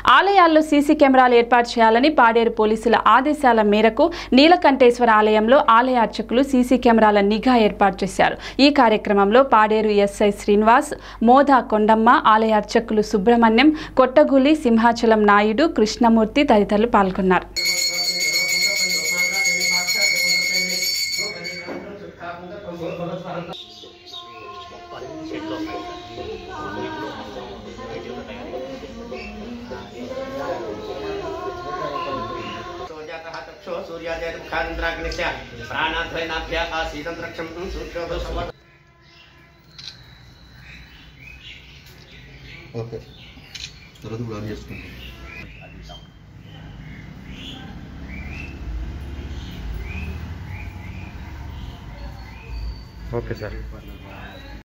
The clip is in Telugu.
ఆలయాల్లో సీసీ కెమెరాలు ఏర్పాటు చేయాలని పాడేరు పోలీసుల ఆదేశాల మేరకు నీలకంఠేశ్వర ఆలయంలో ఆలయ అర్చకులు సీసీ కెమెరాల నిఘా ఏర్పాటు చేశారు. ఈ కార్యక్రమంలో పాడేరు ఎస్ఐ శ్రీనివాస్, మోదా కొండమ్మ, ఆలయ అర్చకులు సుబ్రహ్మణ్యం, కొట్టగూలి, సింహాచలం నాయుడు, కృష్ణమూర్తి తదితరులు పాల్గొన్నారు. ఓకే తర్వాత కూడా ఆన్ చేసుకుంటాం. Okay sir.